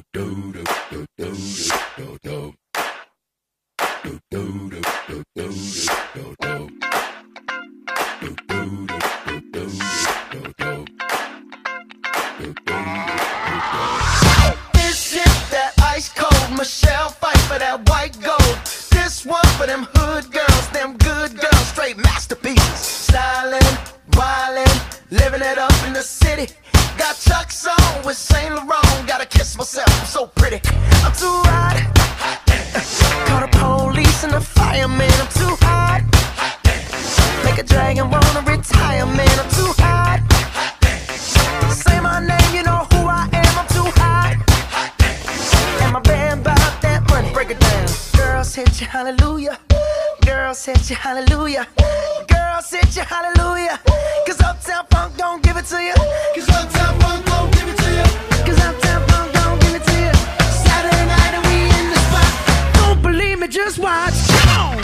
This shit that ice cold Michelle fight for that white gold. This one for them hood girls, them good girls, straight masterpieces. Stylin', wildin', living it up in the city. Got Chuck's on with Saint Laurent. Gotta kiss myself, I'm so pretty. I'm too hot. Call the police and the fireman. I'm too hot. Make a dragon wanna retire, man. I'm too hot. Say my name, you know who I am. I'm too hot. And my band bought that money. Break it down. Girls hit you, hallelujah. Girls hit you, hallelujah. Girls hit you, hallelujah. Cause Uptown Funk don't give it to you. Cause Uptown Funk don't give it to you. Cause Uptown Funk don't give it to you. Saturday night and we in the spot. Don't believe me, just watch. Come on.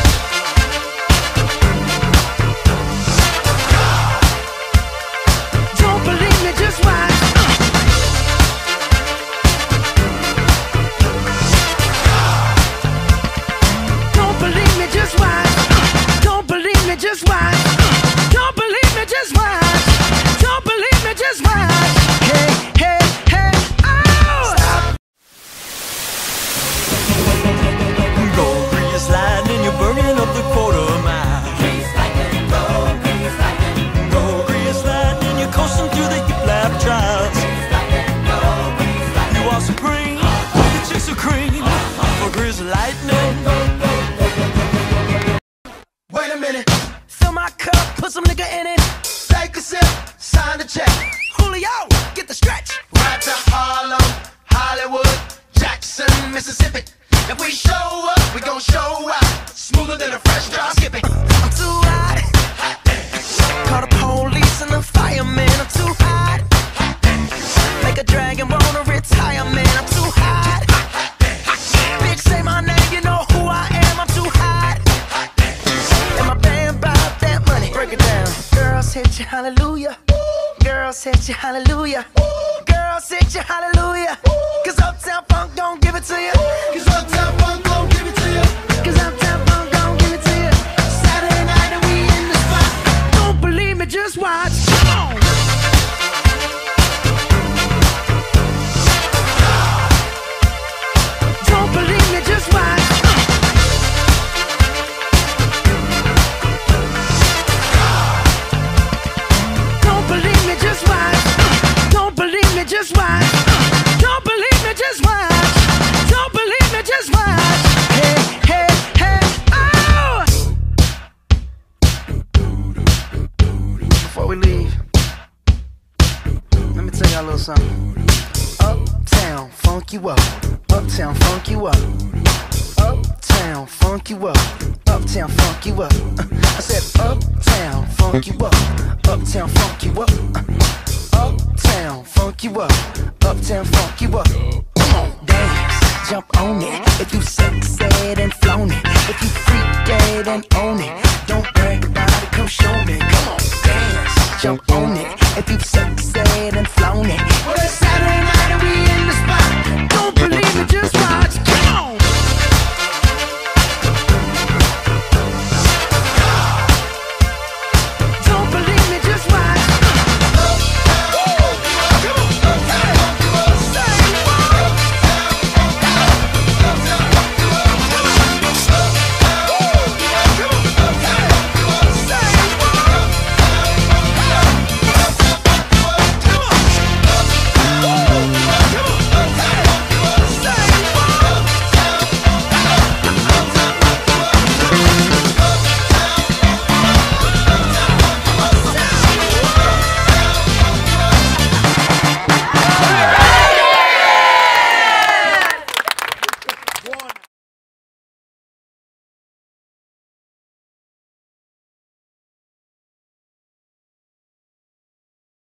Don't believe me, just watch. Don't believe me, just watch. Don't believe me, just watch. Don't believe me, just watch. Don't believe me, just watch. Hey, hey, hey, oh! Stop. Go grease lightning, you're burning up the quarter mile. Grease lightning, go Grease lightning, you're coasting through the hip lap trials. grease lightning, go grease lightning. You are supreme, the chicks are cream for grease lightning. Wait a minute. Fill my cup, put some nigga in it. Take a sip, sign the check. Julio, get the stretch. Right to Harlem, Hollywood, Jackson, Mississippi. If we show up, we gon' show out. Smoother than a fresh drop. Skip it. I'm too hot. Call the police and the fireman. I'm too hot. Make a dragon wanna retire, man. I'm too hot. Bitch, say my name, you know who I am. I'm too hot. And my band bought that money. Break it down. Girls hit you, hallelujah. Girls hit you, hallelujah. Girls hit you, hallelujah. Cause Uptown Funk don't give it to you. Cause Uptown Funk don't give it to you. Cause Uptown Funk don't give it to you. Saturday night and we in the spot. Don't believe me, just watch. Come on. Don't believe me, just watch. Don't believe me, just watch. Don't believe me, just watch. Don't believe me, just watch. Don't believe me, just watch. Hey, hey, hey, oh! Before we leave, let me tell y'all a little something. Uptown, funk you up. Uptown, funk you up. Uptown, funk you up. Uptown, funk you up. I said uptown, funk you up. Uptown, funk you up. Uptown, funk you up. Uptown, funk you up. Come on, dance, jump on it. If you sexed and flown it, if you freaked dead and own it,